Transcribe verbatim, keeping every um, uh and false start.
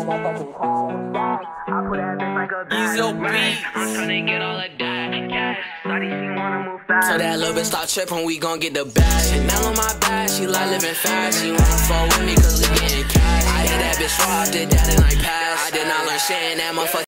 Ezo beats. I'm tryna get all of that cash. Shawty, she wanna move fast. So that little bitch start trippin', we gon' get the bag. Chanel on my back, she like living fast. She wanna fuck with me cause we getting cash. I hit that bitch raw, did that and I passed. I did not learn shit in that motherfucker.